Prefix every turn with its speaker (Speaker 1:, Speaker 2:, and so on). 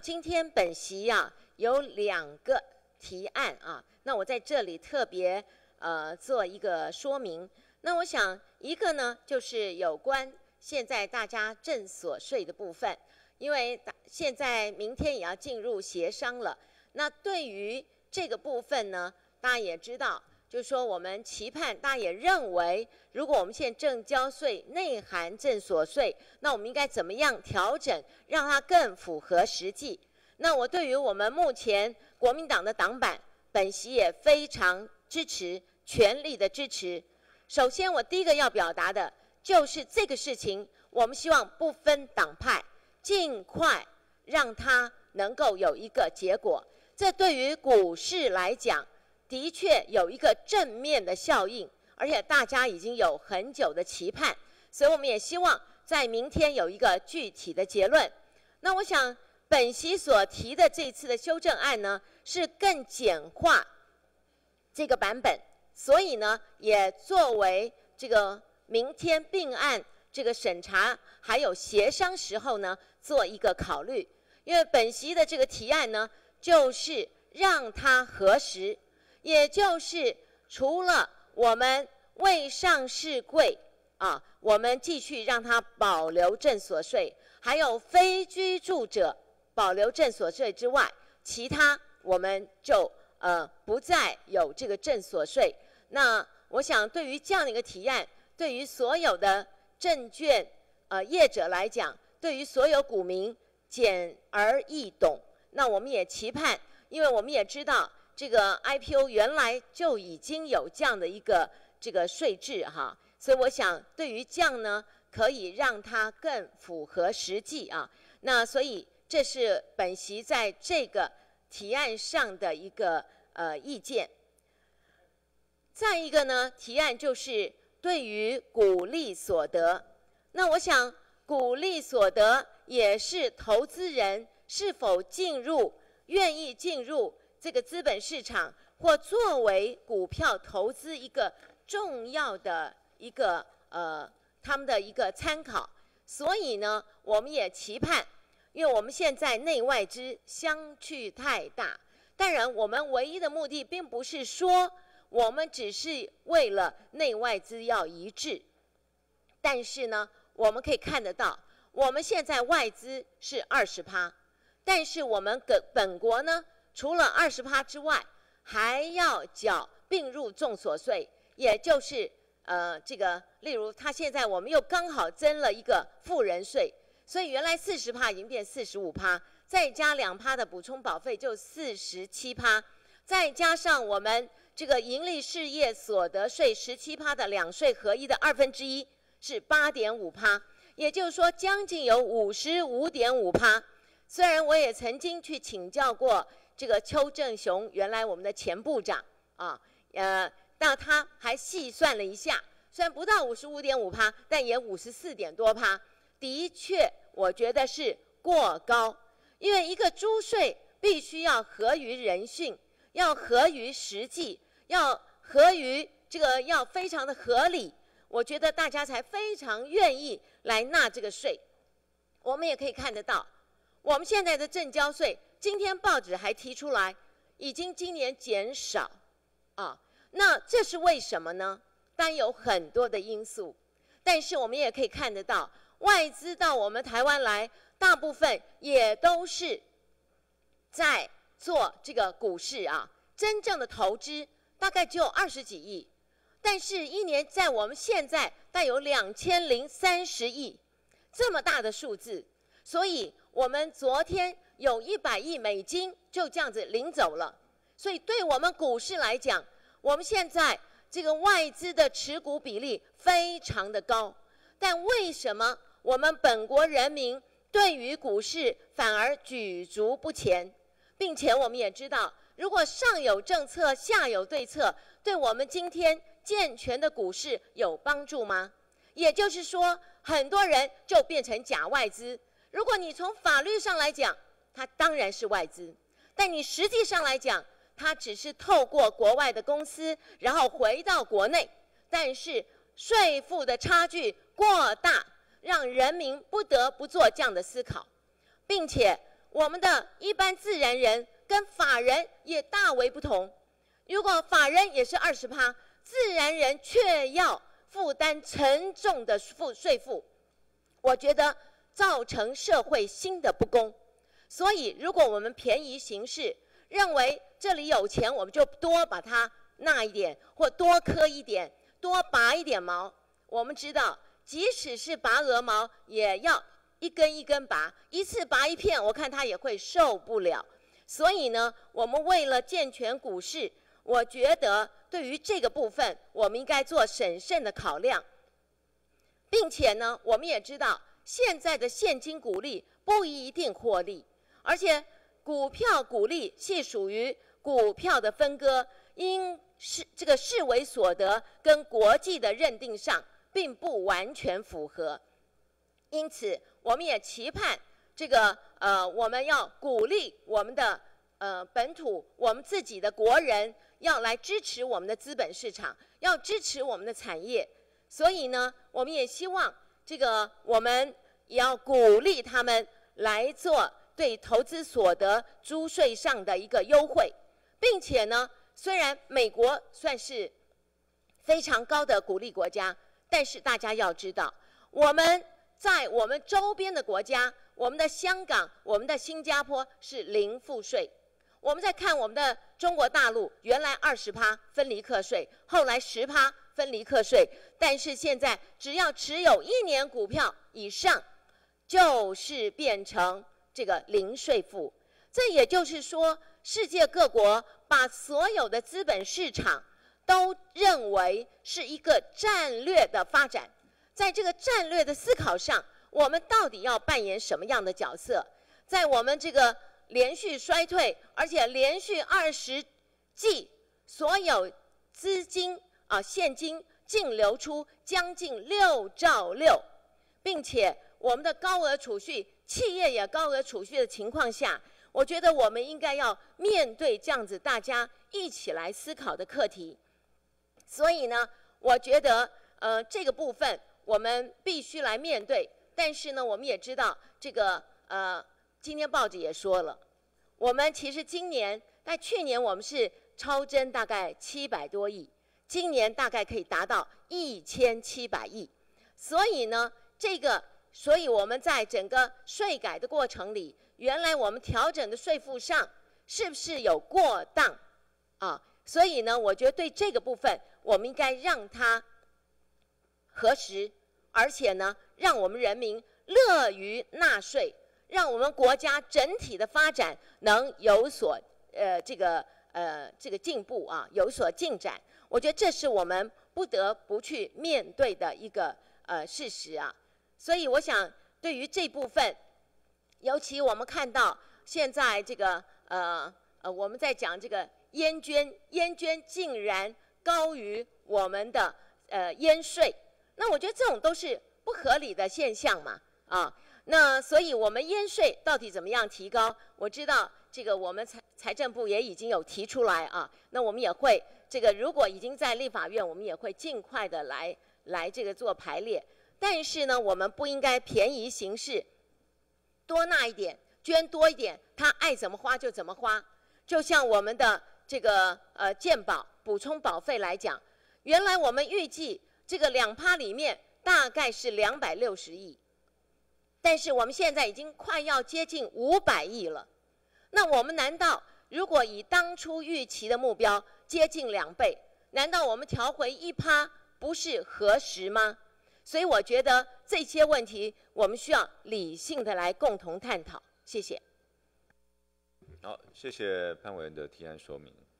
Speaker 1: 今天本席有2个提案那我在这里特别做一个说明。那我想一个呢就是有关现在大家正所税的部分，因为现在明天也要进入协商了。那对于这个部分呢，大家也知道，就是说我们期盼，大家也认为，如果我们现在正交税内含正所税，那我们应该怎么样调整，让它更符合实际？那我对于我们目前国民党的党版，本席也非常支持，全力的支持。首先，我第一个要表达的就是这个事情，我们希望不分党派，尽快让它能够有一个结果。这对于股市来讲，的确有一个正面的效应，而且大家已经有很久的期盼，所以我们也希望在明天有一个具体的结论。那我想，本席所提的这次的修正案呢，是更简化这个版本，所以呢，也作为这个明天并案这个审查还有协商时候呢，做一个考虑。因为本席的这个提案呢，就是让它核实，也就是除了我们未上市柜我们继续让它保留正所税，还有非居住者保留正所税之外，其他我们就不再有这个正所税。那我想对于这样的一个提案，对于所有的证券业者来讲，对于所有股民简而易懂。那我们也期盼，因为我们也知道这个 IPO 原来就已经有这样的一个这个税制所以我想对于这样呢，可以让它更符合实际那所以这是本席在这个提案上的一个意见。再一个呢，提案就是对于股利所得，那我想股利所得也是投资人是否愿意进入这个资本市场，或作为股票投资一个重要的一个他们的一个参考。所以呢，我们也期盼，因为我们现在内外资相距太大，当然我们唯一的目的并不是说我们只是为了内外资要一致，但是呢，我们可以看得到，我们现在外资是20%，但是我们本国呢，除了20%之外，还要缴并入重所税，也就是这个，例如它现在我们又刚好增了一个富人税，所以原来40%已经变45%，再加2%的补充保费就47%，再加上我们这个盈利事业所得税17%的两税合一的1/2是8.5%，也就是说将近有55.5%。虽然我也曾经去请教过这个邱正雄，原来我们的前部长那他还细算了一下，虽然不到55.5%，但也54点多%，的确我觉得是过高。因为一个租税必须要合于人性，要合于实际，要合于这个要非常的合理，我觉得大家才非常愿意来纳这个税。我们也可以看得到，我们现在的证交税，今天报纸还提出来，已经今年减少那这是为什么呢？当然有很多的因素，但是我们也可以看得到，外资到我们台湾来，大部分也都是在做这个股市真正的投资大概只有20几亿，但是一年在我们现在带有2030亿，这么大的数字，所以我们昨天有100亿美金就这样子领走了。所以对我们股市来讲，我们现在这个外资的持股比例非常的高，但为什么我们本国人民对于股市反而举足不前？并且我们也知道，如果上有政策下有对策，对我们今天健全的股市有帮助吗？也就是说，很多人就变成假外资。如果你从法律上来讲，它当然是外资，但你实际上来讲，它只是透过国外的公司，然后回到国内，但是税负的差距过大，让人民不得不做这样的思考。并且我们的一般自然人跟法人也大为不同。如果法人也是20%，自然人却要负担沉重的税负，我觉得造成社会新的不公。所以，如果我们便宜行事，认为这里有钱，我们就多把它纳一点，或多磕一点，多拔一点毛。我们知道，即使是拔鹅毛，也要一根一根拔，一次拔一片，我看他也会受不了。所以呢，我们为了健全股市，我觉得对于这个部分，我们应该做审慎的考量，并且呢，我们也知道现在的现金股利不一定获利，而且股票股利系属于股票的分割，因这个视为所得跟国际的认定上并不完全符合，因此我们也期盼这个我们要鼓励我们的本土我们自己的国人要来支持我们的资本市场，要支持我们的产业。所以呢，我们也希望这个我们也要鼓励他们来做对投资所得租税上的一个优惠，并且呢，虽然美国算是非常高的鼓励国家，但是大家要知道，我们在我们周边的国家，我们的香港、我们的新加坡是零赋税。我们再看我们的中国大陆，原来20%分离课税，后来10%分离课税，但是现在只要持有1年股票以上，就是变成这个零税负。这也就是说，世界各国把所有的资本市场都认为是一个战略的发展。在这个战略的思考上，我们到底要扮演什么样的角色？在我们这个连续衰退，而且连续20季，所有资金现金净流出将近6兆6，并且我们的高额储蓄，企业也高额储蓄的情况下，我觉得我们应该要面对这样子大家一起来思考的课题。所以呢，我觉得这个部分我们必须来面对。但是呢，我们也知道这个今天报纸也说了，我们其实今年在去年我们是超增大概700多亿，今年大概可以达到1700亿。所以呢，所以我们在整个税改的过程里，原来我们调整的税负上是不是有过当所以呢，我觉得对这个部分，我们应该让它核实，而且呢，让我们人民乐于纳税，让我们国家整体的发展能有所这个进步有所进展。我觉得这是我们不得不去面对的一个事实所以我想，对于这部分，尤其我们看到现在这个我们在讲这个烟捐竟然高于我们的烟税，那我觉得这种都是不合理的现象嘛那所以我们烟税到底怎么样提高？我知道这个我们财政部也已经有提出来那我们也会这个如果已经在立法院，我们也会尽快的来这个做排列。但是呢，我们不应该便宜行事，多纳一点，捐多一点，他爱怎么花就怎么花。就像我们的这个健保补充保费来讲，原来我们预计这个2%里面大概是260亿，但是我们现在已经快要接近500亿了。那我们难道如果以当初预期的目标接近2倍，难道我们调回1%不是合适吗？所以我觉得这些问题我们需要理性的来共同探讨。谢谢。
Speaker 2: 好，谢谢潘委员的提案说明。